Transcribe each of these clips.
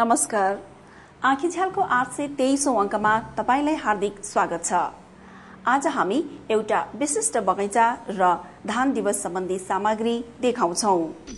नमस्कार। आँखीझ्यालको 823औं अङ्कमा तपाईलाई हार्दिक स्वागत छ। आज हामी एउटा विशिष्ट बगैँचा र धान दिवस सम्बन्धी सामग्री देखाउँछौ।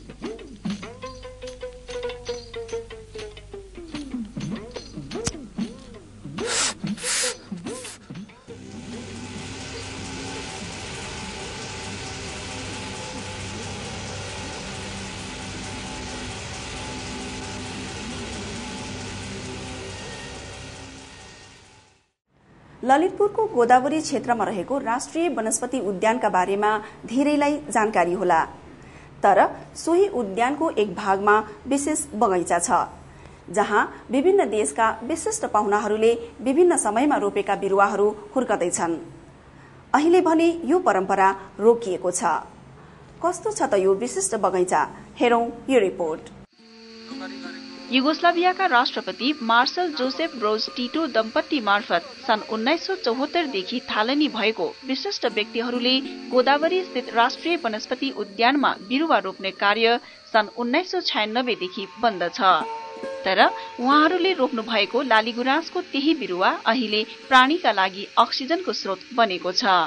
ललितपुरको गोदावरी क्षेत्रमा रहेको राष्ट्रिय वनस्पति उद्यानका बारेमा धेरैलाई जानकारी होला, तर सोही उद्यानको एक भागमा विशेष बगैँचा छ, जहाँ विभिन्न देशका विशिष्ट पाहुनाहरूले विभिन्न समयमा रोपेका बिरुवाहरू हुर्कदैछन्। अहिले भने यो परम्परा रोकिएको छ। कस्तो छ त यो विशिष्ट बगैँचा? हेरौं यो रिपोर्ट। युगोस्लाभियाका राष्ट्रपति मार्शल जोसेफ ब्रोज टिटो दम्पति मार्फत सन् 1974 देखि थालनी भएको विशिष्ट व्यक्तिहरूले गोदावरी स्थित राष्ट्रिय वनस्पति उद्यानमा बिरुवा रोप्ने कार्य सन् 1996 देखि बन्द छ। तर उहाँहरूले रोप्नु भएको लालीगुराँसको त्यही बिरुवा अहिले प्राणीका लागि अक्सिजनको स्रोत बनेको छ।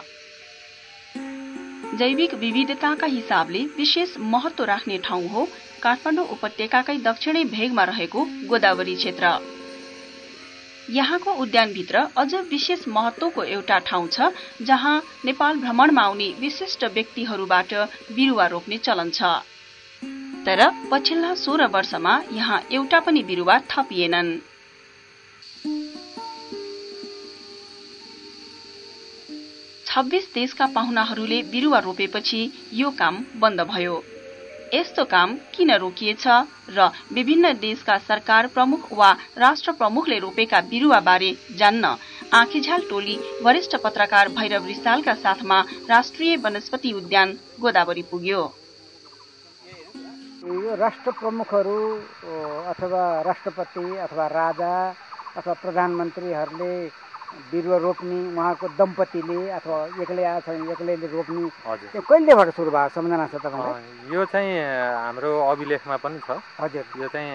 जैविक विविधताका हिसाबले विशेष महत्व राख्ने ठाउँ हो काठमाडौँ उपत्यकाकै दक्षिणी भेगमा रहेको गोदावरी क्षेत्र। यहाँको उद्यानभित्र अझ विशेष महत्वको एउटा ठाउँ छ, जहाँ नेपाल भ्रमणमा आउने विशिष्ट व्यक्तिहरूबाट बिरुवा रोप्ने चलन छ। तर पछिल्ला 16 वर्षमा यहाँ एउटा पनि बिरुवा थपिएनन्। देशका पाहुनाहरूले बिरुवा रोपेपछि यो काम बन्द भयो। यस्तो काम किन रोकिएछ र विभिन्न देशका सरकार प्रमुख वा राष्ट्र प्रमुखले रोपेका बिरुवा बारे जान्न आँखीझ्याल टोली वरिष्ठ पत्रकार भैरव रिसालका साथमा राष्ट्रिय वनस्पति उद्यान गोदावरी पुग्यो। यो राष्ट्र प्रमुखहरू अथवा राष्ट्रपति अथवा राजा अथवा प्रधानमन्त्रीहरूले बिरुवा रोप्ने उहाँको दम्पतिले अथवा एक्लै एक्लैले रोप्ने कहिलेबाट सुरु भएको सम्झना छ तपाईलाई? यो चाहिँ हाम्रो अभिलेखमा पनि छ। हजुर, यो चाहिँ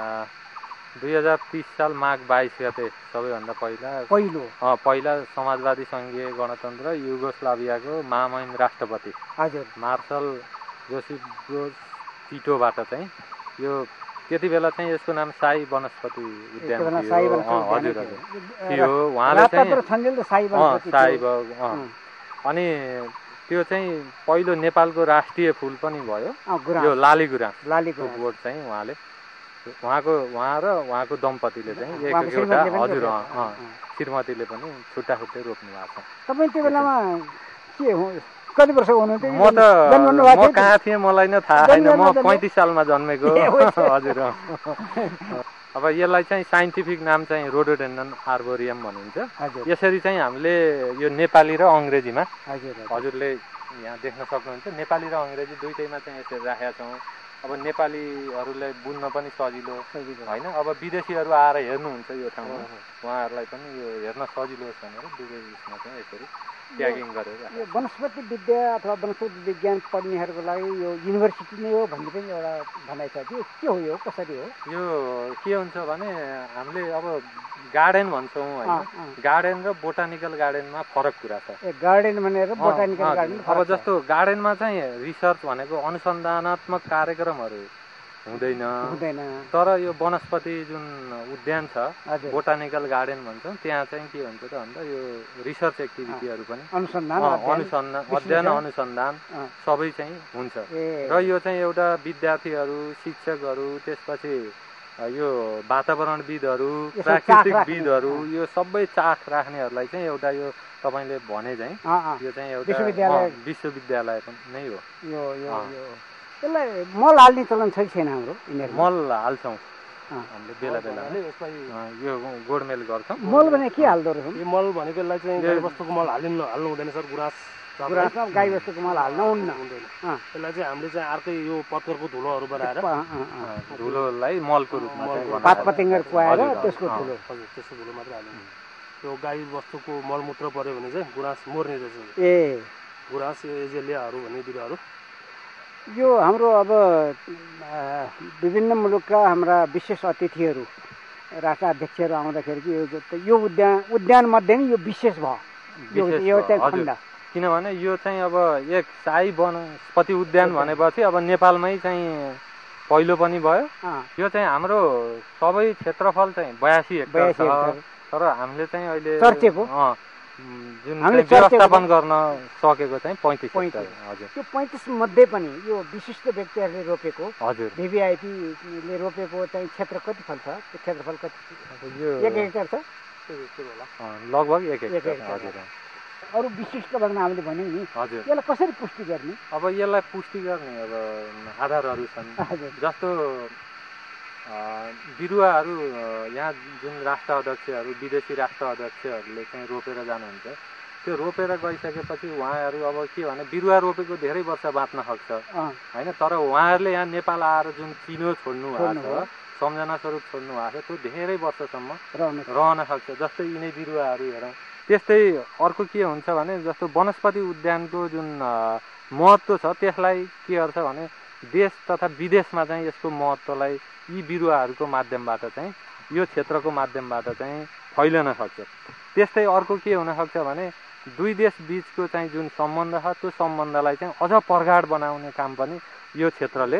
2030 साल माघ 22 गते सबैभन्दा पहिला समाजवादी संघीय गणतन्त्र युगोस्लाभियाको महामहिम राष्ट्रपति हजुर मार्शल जोसेफ ब्रोज टिटोबाट चाहिँ यो त्यति बेला चाहिँ यसको नाम साई वनस्पति उद्यान थियो। उहाँले चाहिँ अनि त्यो चाहिँ पहिलो नेपालको राष्ट्रिय फूल पनि भयो। यो लालीगुराँसको बोट चाहिँ उहाँ र उहाँको दम्पतिले चाहिँ एउटा हजुर श्रीमतीले पनि छुट्टा रोप्नु भएको छ। तपाईँ त्यो बेलामा के हो, कति वर्ष हुनुहुन्थ्यो? म कहाँ थिएँ मलाई नै थाहा छैन। म 35 सालमा जन्मेको। हजुर। अब यसलाई चाहिँ साइन्टिफिक नाम चाहिँ रोडोडेन्ड्रन आर्बोरियम भनिन्छ। यसरी चाहिँ हामीले यो नेपाली र अङ्ग्रेजीमा हजुरले यहाँ देख्न सक्नुहुन्छ। नेपाली र अङ्ग्रेजी दुईटैमा चाहिँ यसरी राखेका छौँ। अब नेपालीहरूलाई बुझ्न पनि सजिलो होइन। अब विदेशीहरू आएर हेर्नुहुन्छ यो ठाउँमा, उहाँहरूलाई पनि यो हेर्न सजिलो होस् भनेर दुवै यसमा चाहिँ यसरी ट्यागिङ गरेर। यो वनस्पति विद्या अथवा वनस्पति विज्ञान पढ्नेहरूको लागि यो युनिभर्सिटी नै हो भन्ने पनि एउटा भनाइ छ। के हो यो, कसरी हो? यो के हुन्छ भने हामीले अब गार्डन भन्छौँ होइन, गार्डन र बोटानिकल गार्डनमा फरक कुरा छ। गार्डन भनेर बोटानिकल गार्डन। अब जस्तो गार्डनमा चाहिँ रिसर्च भनेको अनुसन्धानात्मक कार्यक्रमहरू हुँदैन, तर यो वनस्पति जुन उद्यान छ बोटानिकल गार्डन भन्छौँ, त्यहाँ चाहिँ के हुन्छ त भन्दा यो रिसर्च एक्टिभिटीहरू पनि अध्ययन अनुसन्धान सबै चाहिँ हुन्छ। र यो चाहिँ एउटा विद्यार्थीहरू, शिक्षकहरू, त्यसपछि यो वातावरणविदहरू, प्राकृतिकविदहरू, यो सबै चाख राख्नेहरूलाई चाहिँ एउटा यो तपाईँले भने चाहिँ यो चाहिँ एउटा विश्वविद्यालय नै हो। यसलाई मल हाल्ने चलन छ कि छैन? हाम्रो मल हाल्छौँ हामीले बेला बेला, यो गोडमेल गर्छौँ। मल भने के हाल्दो रहेछ? यो मल भनेको यसलाई चाहिँ गाईबस्तुको मल हाल्नु हुँदैन सर। गुराँसमा गाईबस्तुको मल हाल्नु हुँदैन। यसलाई चाहिँ हामीले चाहिँ अर्कै यो पत्करको धुलोहरू बनाएर धुलोलाई मलको रूपमा पात पतिङ्गर कुहाएर त्यसको धुलो, त्यसको धुलो मात्रै हाल्नु। यो गाईबस्तुको मलमूत्र पर्यो भने चाहिँ गुराँस मर्ने रहेछ। गुराँस यो एजेलियाहरू भन्ने बिरुवाहरू यो हाम्रो अब विभिन्न मुलुकका हाम्रा विशेष अतिथिहरू राष्ट्र अध्यक्षहरू आउँदाखेरि यो उद्यान मध्ये नि यो विशेष भयो यो चाहिँ खण्ड। किनभने यो चाहिँ अब एक शाही वनस्पति उद्यान भनेपछि अब नेपालमै चाहिँ पहिलो पनि भयो। यो चाहिँ हाम्रो सबै क्षेत्रफल चाहिँ 82 हेक्टर छ, तर हामीले चाहिँ अहिले चर्चेको जुन व्यवस्थापन गर्न सकेको चाहिँ 35 हेक्टर। हजुर, त्यो 35 मध्ये पनि यो विशिष्ट व्यक्तिहरूले रोपेको, हजुर, VVIPले रोपेको चाहिँ क्षेत्र कति फल छ? त्यो क्षेत्रफल कति? यो 1 हेक्टर छ लगभग 1 हेक्टर। हजुर, अरू विशिष्ट भन्न हामीले भन्यौँ नि। हजुर, यसलाई कसरी पुष्टि गर्ने? अब यसलाई पुष्टि गर्ने अब आधारहरू छन्। जस्तो बिरुवाहरू यहाँ जुन राष्ट्र अध्यक्षहरू, विदेशी राष्ट्र अध्यक्षहरूले चाहिँ रोपेर जानुहुन्छ, त्यो रोपेर गइसकेपछि उहाँहरू अब के भने बिरुवा रोपेको धेरै वर्ष बाँच्न सक्छ होइन, तर उहाँहरूले यहाँ नेपाल आएर जुन चिनो छोड्नु भएको छ, सम्झना स्वरूप छोड्नु भएको छ, त्यो धेरै वर्षसम्म रहन सक्छ। जस्तै यिनै बिरुवाहरू हेरौँ। त्यस्तै अर्को के हुन्छ भने जस्तो वनस्पति उद्यानको जुन महत्त्व छ त्यसलाई के गर्छ भने देश तथा विदेशमा चाहिँ यसको महत्त्वलाई यी बिरुवाहरूको माध्यमबाट चाहिँ यो क्षेत्रको माध्यमबाट चाहिँ फैलन सक्छ। त्यस्तै अर्को के हुन सक्छ भने दुई देश बीचको चाहिँ जुन सम्बन्ध छ त्यो सम्बन्धलाई चाहिँ अझ प्रगाढ बनाउने काम पनि यो क्षेत्रले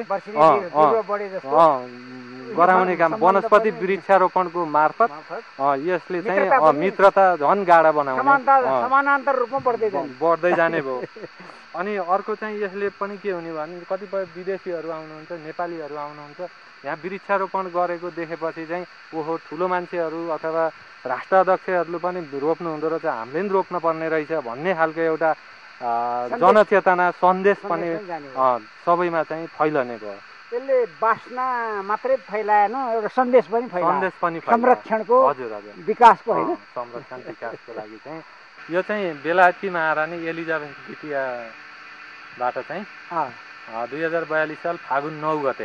गराउने काम वनस्पति वृक्षारोपणको मार्फत यसले चाहिँ मित्रता झन् गाढा बनाउने समानान्तर रूपमा बढ्दै जाने भयो। अनि अर्को चाहिँ यसले पनि के हुने भने कतिपय विदेशीहरू आउनुहुन्छ, नेपालीहरू आउनुहुन्छ, यहाँ वृक्षारोपण गरेको देखेपछि चाहिँ ओहो ठुलो मान्छेहरू अथवा राष्ट्र अध्यक्षहरूले पनि रोप्नु हुँदो रहेछ, हामीले पनि रोप्न पर्ने रहेछ भन्ने खालको एउटा जनचेतना सन्देश पनि सबैमा चाहिँ फैलने भयो। त्यसले बासना मात्रै फैलाएन, एउटा सन्देश पनि फैलायो, संरक्षणको, हजुर हजुर, विकासको हैन, संरक्षण विकासको लागि चाहिँ यो चाहिँ बेलायती महारानी एलिजाबेथ द्वितीयबाट चाहिँ 2042 साल फागुन 9 गते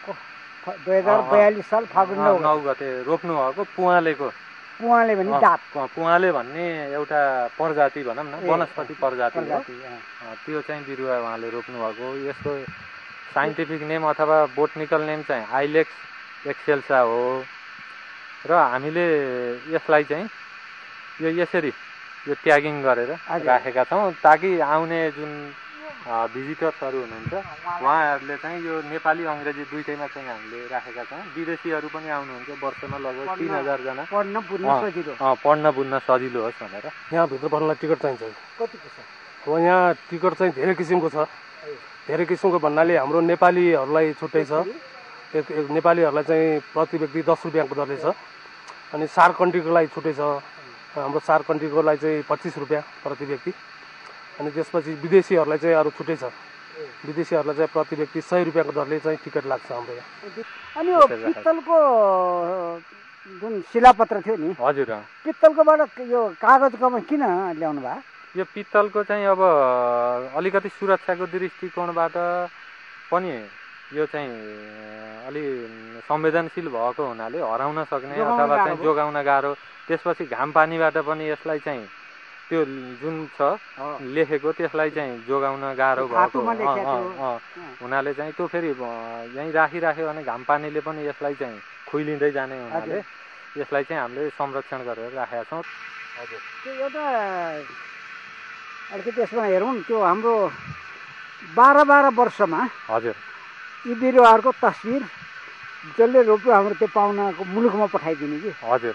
2042 साल फागुन 9 गते रोप्नु भएको पुवाले भन्ने जात, पुवाले भन्ने एउटा प्रजाति भनौँ न, वनस्पति प्रजाति हो। त्यो चाहिँ बिरुवा उहाँले रोप्नु भएको। यसको साइन्टिफिक नेम अथवा बोटनिकल नेम चाहिँ आइलेक्स एक्सेल्सा हो र हामीले यसलाई चाहिँ यो यसरी यो ट्यागिङ गरेर राखेका छौँ ताकि आउने जुन भिजिटर्सहरू हुनुहुन्छ उहाँहरूले चाहिँ यो नेपाली अङ्ग्रेजी दुईटैमा चाहिँ हामीले राखेका छौँ। विदेशीहरू पनि आउनुहुन्छ, वर्षमा लगभग 3000 जना पढ्न बुझ्न सजिलो होस् भनेर। यहाँभित्र पर्नलाई टिकट चाहिन्छ। कतिको छ? अब यहाँ टिकट चाहिँ धेरै किसिमको छ। धेरै किसिमको भन्नाले हाम्रो नेपालीहरूलाई छुट्टै छ। नेपालीहरूलाई चाहिँ प्रति व्यक्ति 10 रुपियाँको दरले छ। अनि सार कन्ट्रीको लागि छुट्टै छ। हाम्रो सार कन्ट्रीको लागि चाहिँ 25 रुपियाँ प्रति व्यक्ति। अनि त्यसपछि विदेशीहरूलाई चाहिँ अरू छुट्टै छ। विदेशीहरूलाई चाहिँ प्रति व्यक्ति 100 रुपियाँको दरले चाहिँ टिकट लाग्छ हाम्रो यहाँ। अनि यो पित्तलको जुन शिलापत्र थियो नि, हजुर, पित्तलकोबाट यो कागजकोमा किन ल्याउनु भयो? यो पित्तलको चाहिँ अब अलिकति सुरक्षाको दृष्टिकोणबाट पनि यो चाहिँ अलि संवेदनशील भएको हुनाले हराउन सक्ने अथवा चाहिँ जोगाउन गाह्रो, त्यसपछि घाम पानीबाट पनि यसलाई चाहिँ त्यो जुन छ लेखेको त्यसलाई चाहिँ जोगाउन गाह्रो भएको हुनाले चाहिँ त्यो फेरि यहीँ राखिराख्यो भने घाम पानीले पनि यसलाई चाहिँ खुइलिँदै जाने हुनाले यसलाई चाहिँ हामीले संरक्षण गरेर राखेका छौँ। हजुर, त्यो एउटा अलिकति यसमा हेरौँ, त्यो हाम्रो 12 वर्षमा हजुर यी बिरुवाहरूको तस्बिर जसले रोप्यो हाम्रो त्यो पाहुनाको मुलुकमा पठाइदिने कि। हजुर,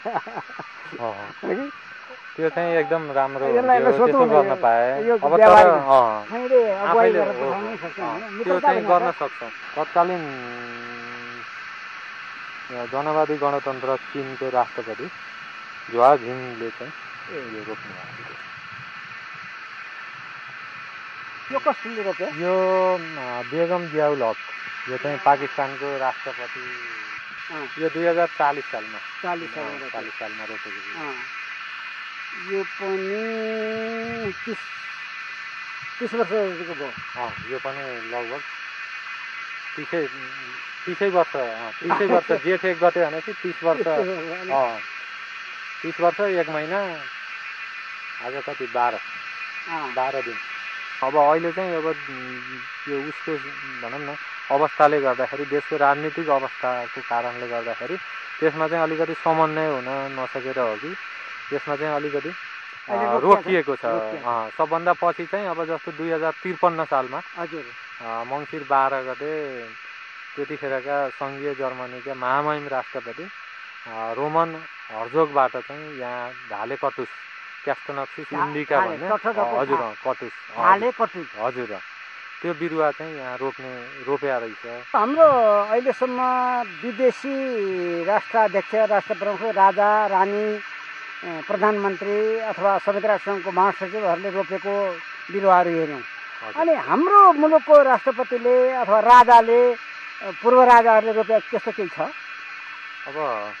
त्यो चाहिँ एकदम राम्रो त्यसो गर्न पाए। अब तर त्यो चाहिँ गर्न सक्छौँ। तत्कालीन जनवादी गणतन्त्र चीनको राष्ट्रपति झ्वा झिङले चाहिँ यो रोप्नु भएको। यो कसले रोप्यो? यो बेगम जियाउल हक, यो चाहिँ पाकिस्तानको राष्ट्रपति, यो 2040 सालमा 40 सालमा रोपेको। यो पनि 30 वर्षको भयो। यो पनि लगभग 30 वर्ष जेठ 1 गते भनेपछि 30 वर्ष 30 वर्ष 1 महिना, आज कति 12 दिन अब अहिले चाहिँ अब यो उसको भनौँ न अवस्थाले गर्दाखेरि देशको राजनीतिक अवस्थाको कारणले गर्दाखेरि त्यसमा चाहिँ अलिकति समन्वय हुन नसकेर हो कि त्यसमा चाहिँ अलिकति रोकिएको छ। सबभन्दा पछि चाहिँ अब जस्तो 2053 सालमा मङ्सिर 12 गते त्यतिखेरका सङ्घीय जर्मनीका महामहिम राष्ट्रपति रोमन हर्जोगबाट चाहिँ यहाँ ढाले कटुस क्यास्टोनक्सिस इन्डिका भन्ने हजुर कटुस हजुर त्यो बिरुवा चाहिँ यहाँ रोप्या रहेछ। हाम्रो अहिलेसम्म विदेशी राष्ट्राध्यक्ष राष्ट्रप्रमुख राजा रानी प्रधानमन्त्री अथवा संयुक्त राष्ट्रसङ्घको महासचिवहरूले रोपेको बिरुवाहरू हेऱ्यौँ। अनि हाम्रो मुलुकको राष्ट्रपतिले अथवा राजाले पूर्व राजाहरूले रोपेको त्यस्तो केही छ? अब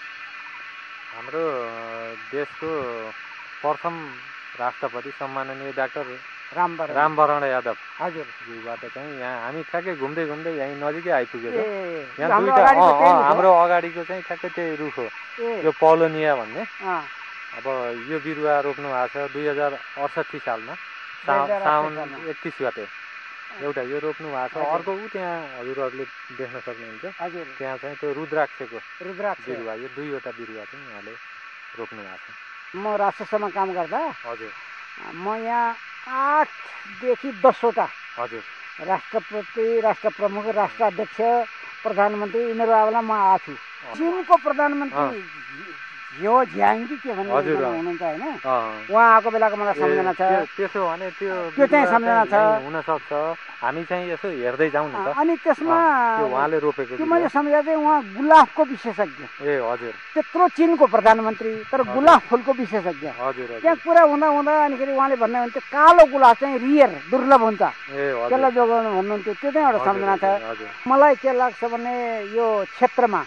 हाम्रो देशको प्रथम राष्ट्रपति सम्माननीय डाक्टर रामवरण यादव हजुरबाट चाहिँ यहाँ हामी ठ्याक्कै घुम्दै यहीँ नजिकै आइपुगेको। यहाँ दुईटा हाम्रो अगाडिको चाहिँ ठ्याक्कै त्यही रुख हो, यो पोलोनिया भन्ने। अब यो बिरुवा रोप्नु भएको छ 2068 सालमा साउन 31 गते एउटा यो रोप्नु भएको छ। अर्को ऊ त्यहाँ हजुरहरूले देख्न सक्नुहुन्छ त्यहाँ चाहिँ त्यो रुद्राक्षको बिरुवा, यो दुईवटा बिरुवा चाहिँ उहाँले रोप्नु भएको छ। म राष्ट्रसभामा काम गर्दा हजुर म यहाँ 8 देखि 10 वटा हजुर राष्ट्रपति राष्ट्रप्रमुख राष्ट्राध्यक्ष प्रधानमन्त्री यिनीहरू आएला म आएको छु। चीनको प्रधानमन्त्री यो झ्याङ्गी के भन्ने हुनुहुन्छ होइन, उहाँ आएको बेलाको मलाई सम्झना छ। त्यसो भने त्यो चाहिँ सम्झना छ हुन सक्छ, हामी चाहिँ यसो हेर्दै जाउँ न त। अनि त्यसमा उहाँले रोपेको त्यो मैले सम्झेको चाहिँ उहाँ गुलाबको विशेषज्ञ। हजुर त्यत्रो चीनको प्रधानमन्त्री तर गुलाब फुलको विशेषज्ञ। हजुर त्यहाँ कुरा हुँदा अनिखेरि उहाँले भन्नुहुन्थ्यो कालो गुलाब चाहिँ रियर दुर्लभ हुन्छ, त्यसलाई जोगाउनु भन्नुहुन्थ्यो। त्यो चाहिँ एउटा सम्झना छ। मलाई के लाग्छ भने यो क्षेत्रमा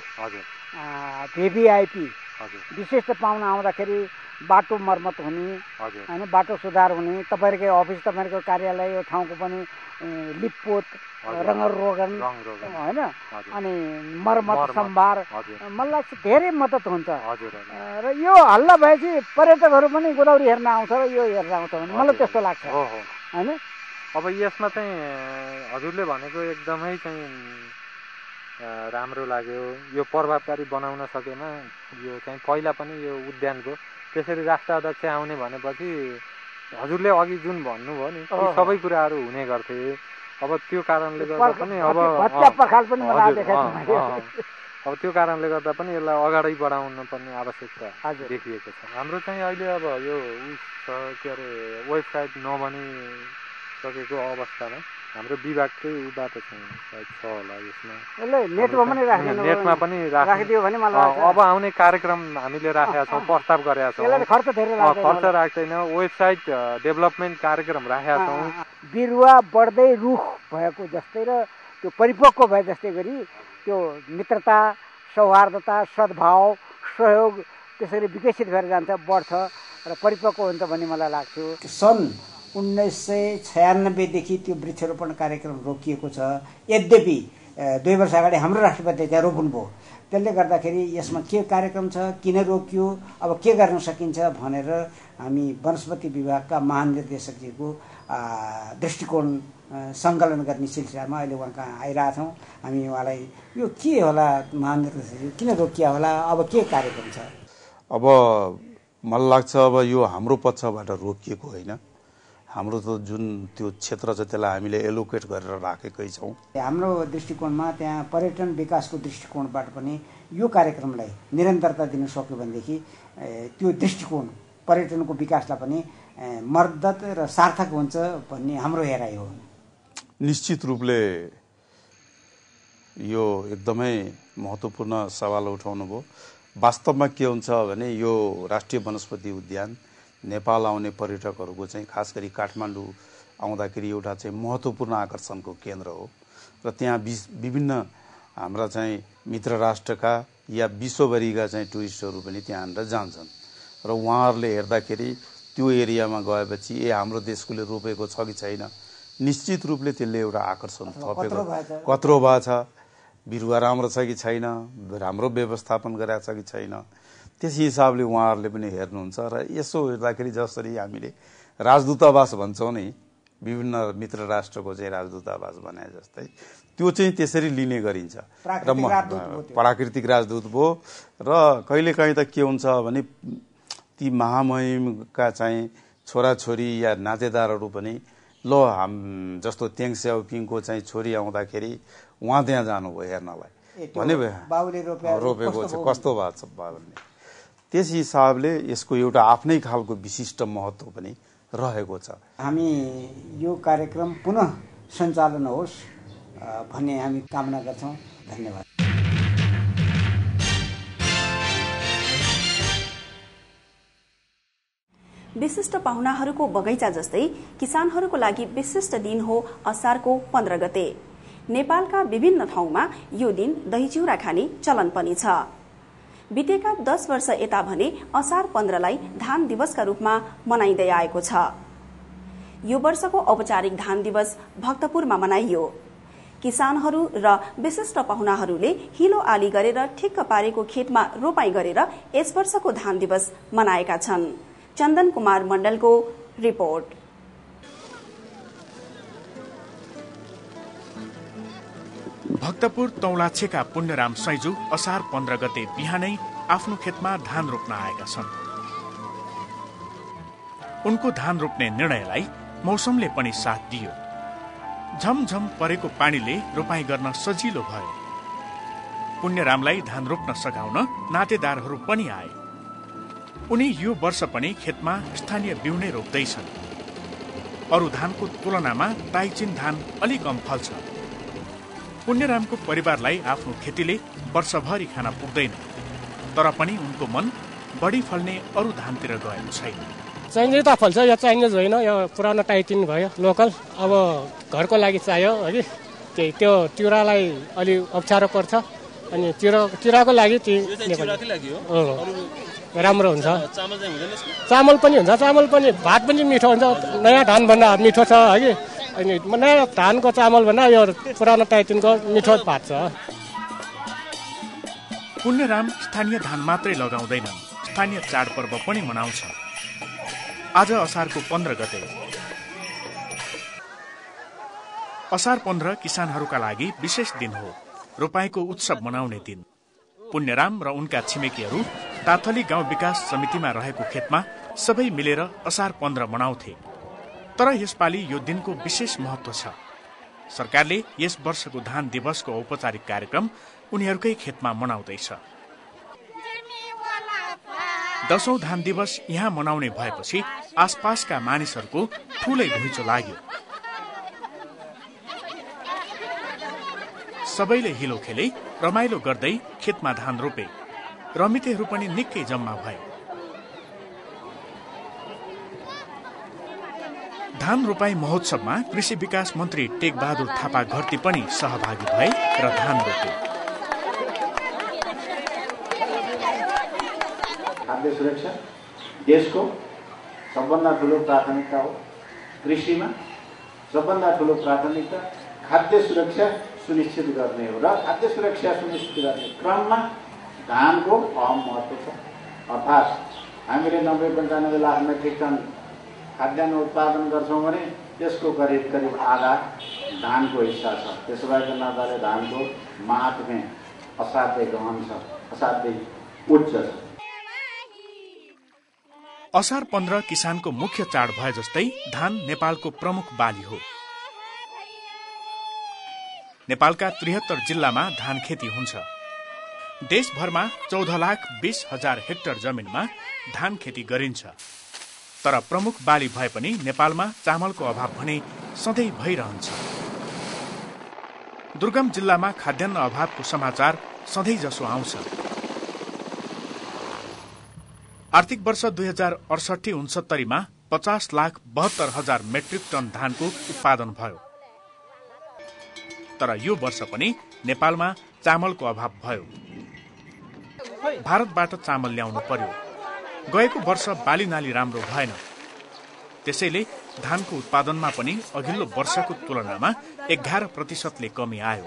भिभिआइपी विशिष्ट पाहुना आउँदाखेरि बाटो मर्मत हुने होइन, बाटो सुधार हुने, तपाईँहरूकै अफिस तपाईँहरूको कार्यालय यो ठाउँको पनि लिपपोत रङ्गरोगन होइन अनि मर्मत सम्भार मलाई लाग्छ धेरै मद्दत हुन्छ। र यो हल्ला भएपछि पर्यटकहरू पनि गोदावरी हेर्न आउँछ र यो हेर्न आउँछ भने मलाई त्यस्तो लाग्छ होइन। अब यसमा चाहिँ हजुरले भनेको एकदमै चाहिँ राम्रो लाग्यो। यो प्रभावकारी बनाउन सकेमा यो चाहिँ पहिला पनि यो उद्यानको त्यसरी राष्ट्राध्यक्ष आउने भनेपछि हजुरले अघि जुन भन्नुभयो नि सबै कुराहरू हुने गर्थे। अब त्यो कारणले गर्दा पनि अब त्यो कारणले गर्दा पनि यसलाई अगाडि बढाउन पर्ने आवश्यकता देखिएको छ। हाम्रो चाहिँ अहिले अब यो के अरे वेबसाइट नबनि सकेको अवस्थामा हाम्रो विभागकै उबाट चाहिँ छ होला यसमा नेटमा पनि राखिदियो भने अब आउने कार्यक्रम हामीले राखेका छौँ, प्रस्ताव गरेका छौँ। खर्च राख्दैन, वेबसाइट डेभलपमेन्ट कार्यक्रम राखेका छौँ। बिरुवा बढ्दै रुख भएको जस्तै र त्यो परिपक्व भए जस्तै गरी त्यो मित्रता सौहार्दता सद्भाव सहयोग त्यसरी विकसित भएर जान्छ, बढ्छ र परिपक्व हुन्छ भन्ने मलाई लाग्थ्यो। सन् 1996 देखि त्यो वृक्षरोपण कार्यक्रम रोकिएको छ। यद्यपि 2 वर्ष अगाडि हाम्रो राष्ट्रपतिले त्यहाँ रोप्नुभयो। त्यसले गर्दाखेरि यसमा के कार्यक्रम छ, किन रोकियो, अब के गर्न सकिन्छ भनेर हामी वनस्पति विभागका महानिर्देशकजीको दृष्टिकोण सङ्कलन गर्ने सिलसिलामा अहिले उहाँ कहाँ आइरहेछौँ। हामी उहाँलाई यो के होला महानिर्देशकजी किन रोकिया होला, अब के कार्यक्रम छ? अब मलाई लाग्छ अब यो हाम्रो पक्षबाट रोकिएको होइन, हाम्रो त जुन त्यो क्षेत्र छ त्यसलाई हामीले एलोकेट गरेर राखेकै छौँ। हाम्रो दृष्टिकोणमा त्यहाँ पर्यटन विकासको दृष्टिकोणबाट पनि यो कार्यक्रमलाई निरन्तरता दिन सक्यो भनेदेखि त्यो दृष्टिकोण पर्यटनको विकासलाई पनि मद्दत र सार्थक हुन्छ भन्ने हाम्रो हेराइ हो। निश्चित रूपले यो एकदमै महत्त्वपूर्ण सवाल उठाउनु भयो। वास्तवमा के हुन्छ भने यो राष्ट्रिय वनस्पति उद्यान नेपाल आउने पर्यटकहरूको चाहिँ खास गरी काठमाडौँ आउँदाखेरि एउटा चाहिँ महत्त्वपूर्ण आकर्षणको केन्द्र हो र त्यहाँ विभिन्न हाम्रा चाहिँ मित्र राष्ट्रका या विश्वभरिका चाहिँ टुरिस्टहरू पनि त्यहाँनिर जान्छन् र उहाँहरूले हेर्दाखेरि त्यो एरियामा गएपछि हाम्रो देशकोले रोपेको छ कि छैन, निश्चित रूपले त्यसले एउटा आकर्षण थपेको कत्रो भएको छ, बिरुवा राम्रो छ कि छैन, राम्रो व्यवस्थापन गरेको छ कि छैन, त्यस हिसाबले उहाँहरूले पनि हेर्नुहुन्छ। र यसो हेर्दाखेरि जसरी हामीले राजदूतावास भन्छौँ नि, विभिन्न मित्र राष्ट्रको चाहिँ राजदूतावास बनाए जस्तै त्यो चाहिँ त्यसरी लिने गरिन्छ र प्राकृतिक राजदूत भयो र कहिलेकाहीँ त के हुन्छ भने ती महामहिमका चाहिँ छोराछोरी या नातेदारहरू पनि ल जस्तो तेङ स्याओपिङको चाहिँ छोरी आउँदाखेरि उहाँ त्यहाँ जानुभयो हेर्नलाई भने रोपेको छ कस्तो भएको छ भन्ने त्यस हिसाबले यसको एउटा आफ्नै खालको विशिष्ट महत्त्व पनि रहेको छ। हामी यो कार्यक्रम पुनः सञ्चालन होस् भन्ने हामी कामना गर्छौँ। धन्यवाद। विशिष्ट पाहुनाहरूको बगैँचा जस्तै किसानहरूको लागि विशिष्ट दिन हो असारको 15 गते। नेपालका विभिन्न ठाउँमा यो दिन दही चिउरा खाने चलन पनि छ। बितेका 10 वर्ष यता भने असार 15 लाई धान दिवसका रूपमा मनाइँदै आएको छ। यो वर्षको औपचारिक धान दिवस भक्तपुरमा मनाइयो। किसानहरू र विशिष्ट पाहुनाहरूले हिलो आली गरेर ठिक्क पारेको खेतमा रोपाई गरेर यस वर्षको धान दिवस मनाएका छन्। चन्दन कुमार मण्डलको रिपोर्ट। भक्तपुर तौलाछेका पुण्यराम सैजु असार 15 गते बिहानै आफ्नो खेतमा धान रोप्न आएका छन्। उनको धान रोप्ने निर्णयलाई मौसमले पनि साथ दियो। झमझम परेको पानीले रोपाई गर्न सजिलो भयो। पुण्यरामलाई धान रोप्न सघाउन नातेदारहरू पनि आए। उनी यो वर्ष पनि खेतमा स्थानीय बिउ नै रोप्दैछन्। अरू धानको तुलनामा ताइचिन धान अलि कम फल्छ। पुण्यरामको परिवारलाई आफ्नो खेतीले वर्षभरि खान पुग्दैन, तर पनि उनको मन बढी फल्ने अरू धानतिर गएको छैन। चाहिने त फल्छ, यो चाहिने होइन, यो पुरानो टाइचिन भयो लोकल। अब घरको लागि चाहियो है, त्यो तिउरालाई अलि अप्ठ्यारो पर्छ अनि तिउराको लागि राम्रो हुन्छ। चामल पनि हुन्छ, चामल पनि भात पनि मिठो हुन्छ। नयाँ धान भन्दा मिठो छ है, अनि नयाँ धानको चामल भन्दा यो पुरानो टाइचिनको मिठो भात छ। पुण्यराम स्थानीय धान मात्रै लगाउँदैनन्, स्थानीय चाडपर्व पनि मनाउँछन्। आज असारको 15 गते। असार 15 किसानहरूका लागि विशेष दिन हो, रोपाईको उत्सव मनाउने दिन। पुण्यराम र उनका छिमेकीहरू ताथली गाउँ विकास समितिमा रहेको खेतमा सबै मिलेर असार 15 मनाउँथे। तर यसपालि यो दिनको विशेष महत्व छ। सरकारले यस वर्षको धान दिवसको औपचारिक कार्यक्रम उनीहरूकै खेतमा मनाउँदैछ। 10औं धान दिवस यहाँ मनाउने भएपछि आसपासका मानिसहरूको ठूलै घुइँचो लाग्यो। सबैले हिलो खेले, रमाइलो गर्दै खेतमा धान रोपे। रमितेहरू पनि निकै जम्मा भए। धान रोपाई महोत्सवमा कृषि विकास मन्त्री टेकबहादुर थापा घरती पनि सहभागी भए र धान रोपे। खाद्य सुरक्षा देशको सबभन्दा ठुलो प्राथमिकता हो। कृषिमा सबभन्दा ठुलो प्राथमिकता खाद्य सुरक्षा सुनिश्चित गर्ने हो र खाद्य सुरक्षा सुनिश्चित गर्ने क्रममा धानको अहम महत्त्व छ। अर्थात् हामीले 90-95 लाख मेट्रिक टन खाद्यान्न उत्पादन गर्छौँ भने त्यसको करिब आधा धानको हिस्सा छ। त्यसो भएको नाताले धानको महात्म्य असाध्यै गहन छ, असाध्यै उच्च छ। असार 15 किसानको मुख्य चाड भए जस्तै धान नेपालको प्रमुख बाली हो। नेपालका 73 जिल्लामा धान खेती हुन्छ। देशभरमा 14,20,000 हेक्टर जमिनमा धान खेती गरिन्छ। तर प्रमुख बाली भए पनि नेपालमा चामलको अभाव भने सधैँ भइरहन्छ। दुर्गम जिल्लामा खाद्यान्न अभावको समाचार सधैँ जसो आउँछ। आर्थिक वर्ष 2068-69 मा 50,72,000 मेट्रिक टन धानको उत्पादन भयो। तर यो वर्ष पनि नेपालमा चामलको अभाव भयो। भारतबाट चामल ल्याउनु पर्यो। गएको वर्ष बाली नाली राम्रो भएन। त्यसैले धानको उत्पादनमा पनि अघिल्लो वर्षको तुलनामा 11% कमी आयो।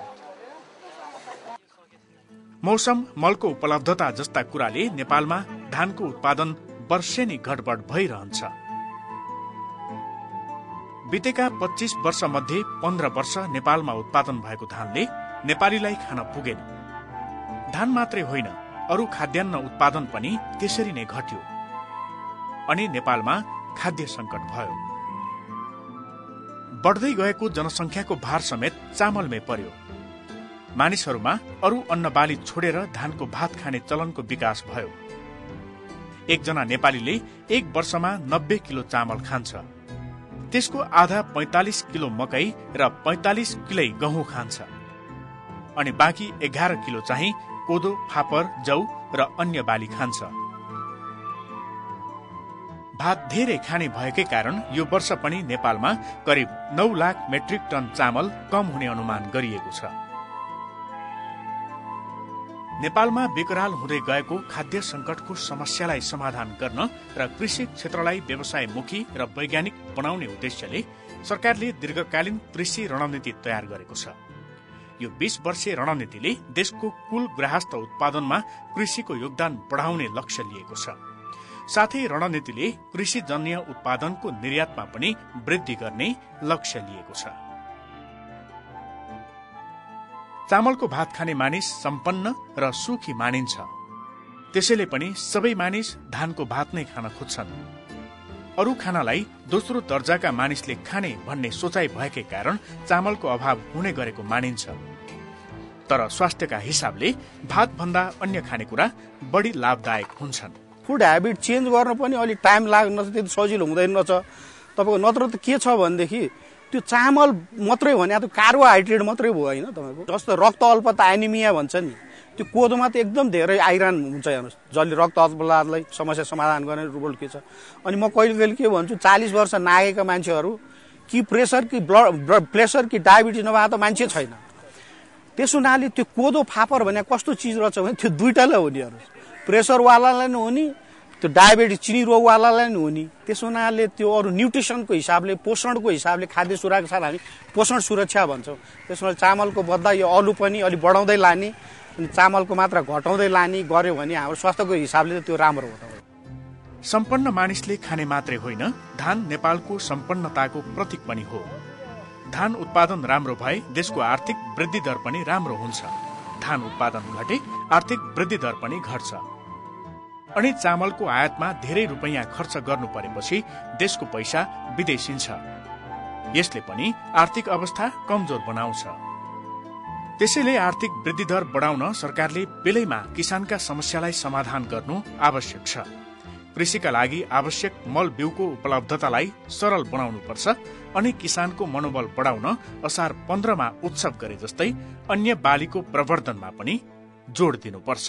मौसम, मलको उपलब्धता जस्ता कुराले नेपालमा धानको उत्पादन वर्षेनी घटबढ भइरहन्छ। बितेका 25 वर्ष मध्ये 15 वर्ष नेपालमा उत्पादन भएको धानले नेपालीलाई खान पुगेन। धान मात्रै होइन, अरू खाद्यान्न उत्पादन पनि त्यसरी नै घट्यो अनि नेपालमा खाद्य संकट भयो। बढ्दै गएको जनसंख्याको भार समेत चामलमै पर्यो। मानिसहरूमा अरू अन्न बाली छोडेर धानको भात खाने चलनको विकास भयो। एकजना नेपालीले एक वर्षमा 90 किलो चामल खान्छ। त्यसको आधा 45 किलो मकै र 45 किलो गहुँ खान्छ अनि बाँकी 11 किलो चाहिँ कोदो, फापर, जौ र अन्य बाली खान्छ। भात धेरै खाने भएकै कारण यो वर्ष पनि नेपालमा करिब 9 लाख मेट्रिक टन चामल कम हुने अनुमान गरिएको छ। नेपालमा विकराल हुँदै गएको खाद्य संकटको समस्यालाई समाधान गर्न र कृषि क्षेत्रलाई व्यवसायमुखी र वैज्ञानिक बनाउने उद्देश्यले सरकारले दीर्घकालीन कृषि रणनीति तयार गरेको छ। यो 20 वर्षीय रणनीतिले देशको कुल गृहस्थ उत्पादनमा कृषिको योगदान बढाउने लक्ष्य लिएको छ। साथै रणनीतिले कृषिजन्य उत्पादनको निर्यातमा पनि वृद्धि गर्ने लक्ष्य लिएको छ। चामलको भात खाने मानिस सम्पन्न र सुखी मानिन्छ। त्यसैले पनि सबै मानिस धानको भात नै खान खोज्छन्। अरू खानालाई दोस्रो दर्जाका मानिसले खाने भन्ने सोचाइ भएकै कारण चामलको अभाव हुने गरेको मानिन्छ। तर स्वास्थ्यका हिसाबले भात भन्दा अन्य खानेकुरा बढी लाभदायक हुन्छन्। फुड ह्याबिट चेन्ज गर्न पनि अलिक टाइम लाग्न त्यति सजिलो हुँदैन छ तपाईँको। नत्र त के छ भनेदेखि त्यो चामल मात्रै भने त्यो कार्बोहाइड्रेट मात्रै भयो होइन तपाईँको। जस्तो रक्त अल्पता एनिमिया भन्छ नि, त्यो कोदोमा त एकदम धेरै आइरन हुन्छ। हेर्नुहोस्, जसले रक्त अल्पतालाई समस्या समाधान गर्ने रोल के छ। अनि म कहिले कहिले के भन्छु, 40 वर्ष नागेका मान्छेहरू कि प्रेसर कि प्रेसर कि डायबिटिज नभए त मान्छे छैन। त्यस हुनाले त्यो कोदो फापर भने कस्तो चिज रहेछ भने त्यो दुइटालाई हो नि। हेर्नुहोस्, प्रेसरवालालाई नि हो नि, त्यो डायबिटिज चिनी रोगवालालाई नि हो नि। त्यस हुनाले त्यो अरू न्युट्रिसनको हिसाबले, पोषणको हिसाबले खाद्य सुरक्षा हामी पोषण सुरक्षा भन्छौँ। त्यस हुनाले चामलको बद्दा यो अरू पनि अलिक बढाउँदै लाने अनि चामलको मात्रा घटाउँदै लाने गर्यो भने हाम्रो स्वास्थ्यको हिसाबले त त्यो राम्रो हो। सम्पन्न मानिसले खाने मात्रै होइन, धान नेपालको सम्पन्नताको प्रतीक पनि हो। धान उत्पादन राम्रो भए देशको आर्थिक वृद्धि दर पनि राम्रो हुन्छ। धान उत्पादन घटे आर्थिक वृद्धि दर पनि घट्छ अनि चामलको आयातमा धेरै रुपैयाँ खर्च गर्नु परेपछि देशको पैसा विदेशिन्छ। यसले पनि आर्थिक अवस्था कमजोर बनाउँछ। त्यसैले आर्थिक वृद्धि दर बढाउन सरकारले बेलैमा किसानका समस्यालाई समाधान गर्नु आवश्यक छ। कृषिका लागि आवश्यक मल बिउको उपलब्धतालाई सरल बनाउनुपर्छ अनि किसानको मनोबल बढाउन असार 15 मा उत्सव गरे जस्तै अन्य बालीको प्रवर्धनमा पनि जोड दिनुपर्छ।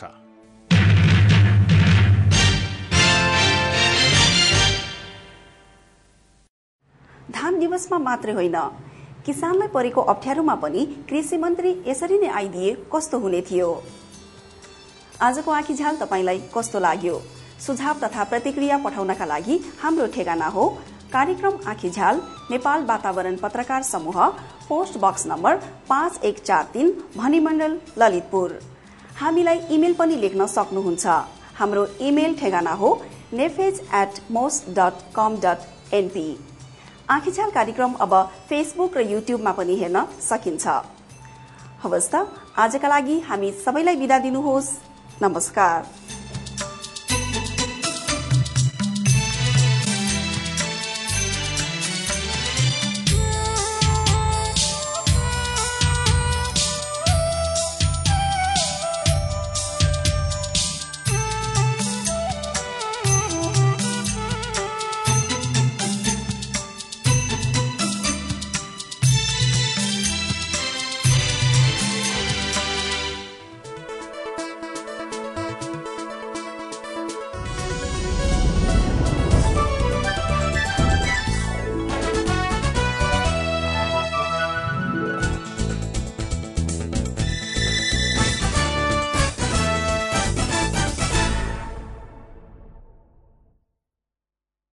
धान दिवसमा मात्रै होइन, किसानलाई परेको अप्ठ्यारोमा पनि कृषि मन्त्री यसरी नै आइदिए कस्तो हुने थियो। आजको आँखीझाल तपाईलाई कस्तो लाग्यो? सुझाव तथा प्रतिक्रिया पठाउनका लागि हाम्रो ठेगाना हो कार्यक्रम आँखीझाल, नेपाल वातावरण पत्रकार समूह, post box number 5143, Bhanimandal, Lalitpur. हामीलाई इमेल पनि लेख्न सक्नुहुन्छ। हाम्रो इमेल ठेगाना हो nefage@mos.com.np। आँखीझाल कार्यक्रम अब फेसबुक र युट्युबमा पनि हेर्न सकिन्छ। हवस् त, आजका लागि हामी सबैलाई बिदा दिनुहोस्। नमस्कार।